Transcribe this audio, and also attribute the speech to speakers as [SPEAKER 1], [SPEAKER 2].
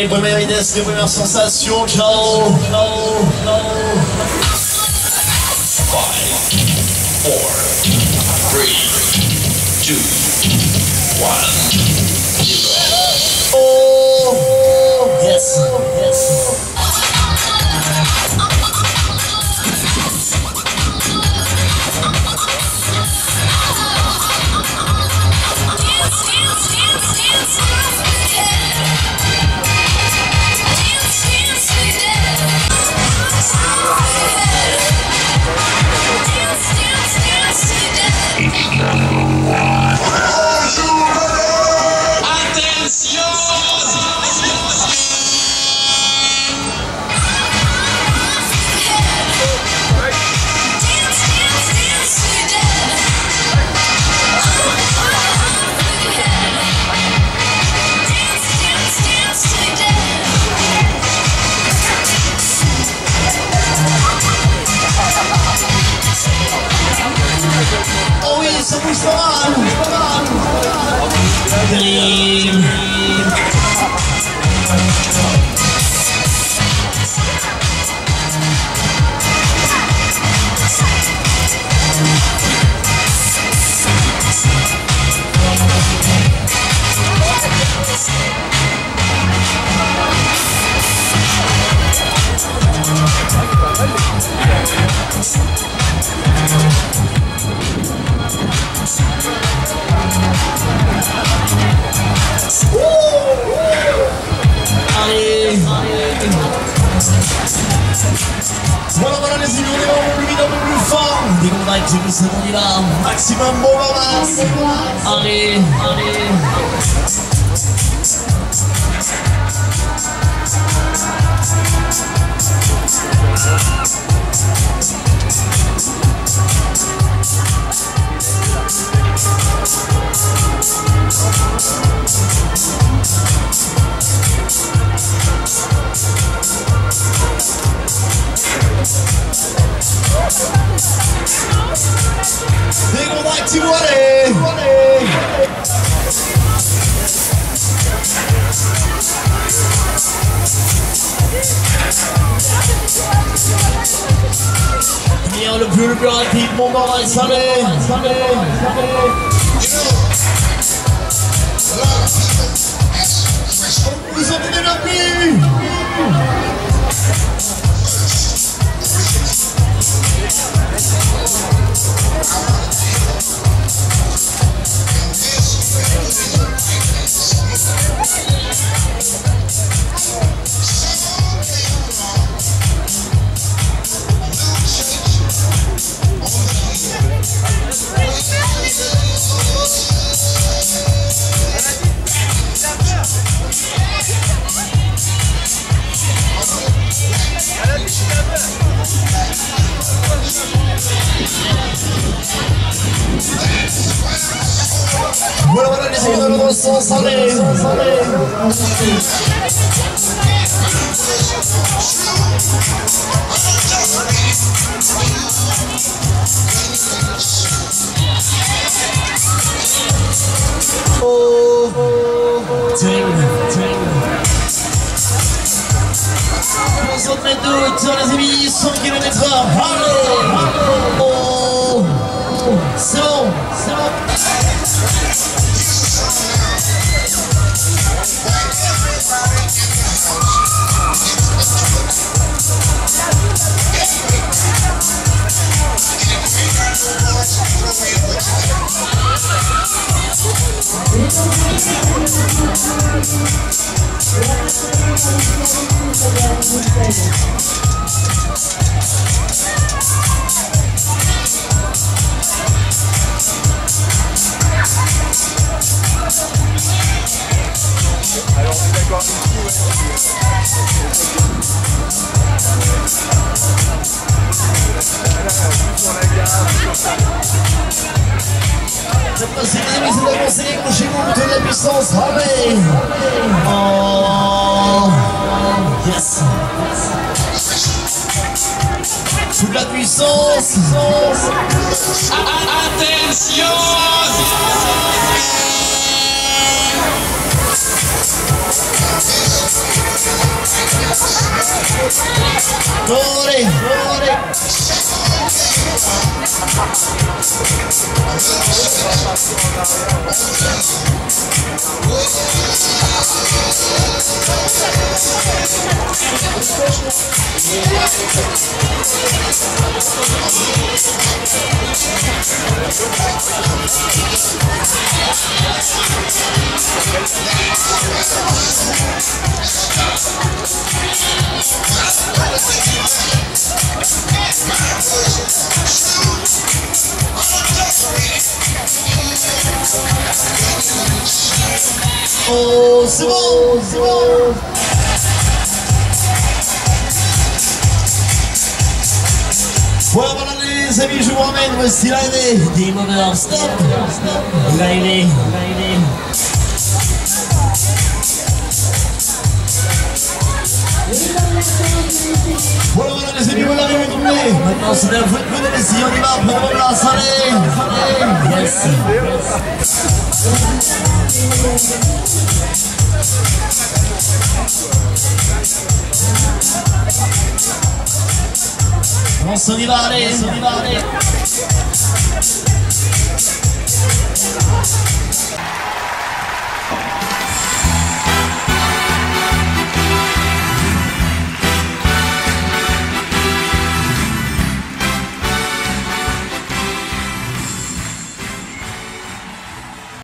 [SPEAKER 1] les premières idées, les premières sensations. Ciao. 5, 4, 3, 2, 1, 0. Oh, yes, yes. Oh oui, ça bouge pas mal. Dream. Voilà les amis, on est un peu plus vite, un peu plus fort. Dès qu'on va activer ça, on y va. Maximum bon masse. Allez. Dès qu'on va activer, allez. Venir le plus rapide, mon moral, allez. Vous entendez la pluie. Voilà les amis, dans le sens, allez. Oh, on met de hauteur les amis, 100 km/h, allez. Oh, c'est bon.
[SPEAKER 2] Alors on est d'accord ici,
[SPEAKER 1] C'est passé les amis, c'est avancé, chez-vous, mettez de la puissance, allez. Oh, yes. Toute la puissance.
[SPEAKER 3] Attention!
[SPEAKER 1] Allez. Oh, c'est bon, c'est bon. Voilà, voilà les amis, je vous ramène, voici l'arrivée des Movers. Stop, l'arrivée. Voilà, voilà les amis, voilà l'arrivée doublée. Maintenant c'est la faute de Messi, on y va, prenez vos places, allez. Yes. On s'en y va, allez,